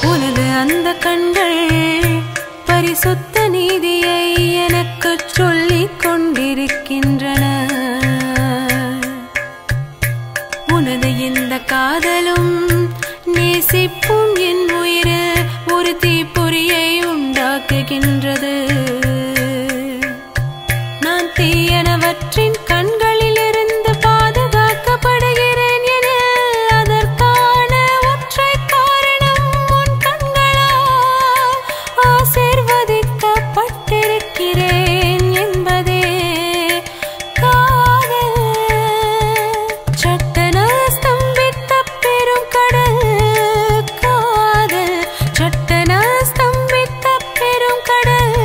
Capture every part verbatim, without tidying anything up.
உனது அந்த கண்கள் பரிசுத்த நீதியை எனக்கு சொல்லிக் கொண்டிருக்கின்றன. உனது இந்த காதலும் நேசிப்பும் என் உயிரில் ஒரு தீப்பொறியை உண்டாக்குகின்றது. நான் தீயனவற்றின் கண்களில் இருந்து பாதுகாக்கப்படுகிறேன் என அதற்கான ஒற்றை காரணம் உன் கண்களால் ஆசீர்வதிக்கப்பட்டிருக்கிறேன் என்பதே காதல். சட்டன ஸ்தம்பித்த பெரும் கடல் காதல், சட்டன ஸ்தம்பித்த பெரும் கடல்.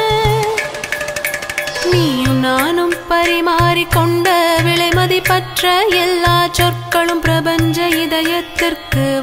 நீயும் நானும் பரிமாறிக்கொண்ட விலைமதிப்பற்ற எல்லா சொற்களும் பிரபஞ்ச இதயத்திற்கு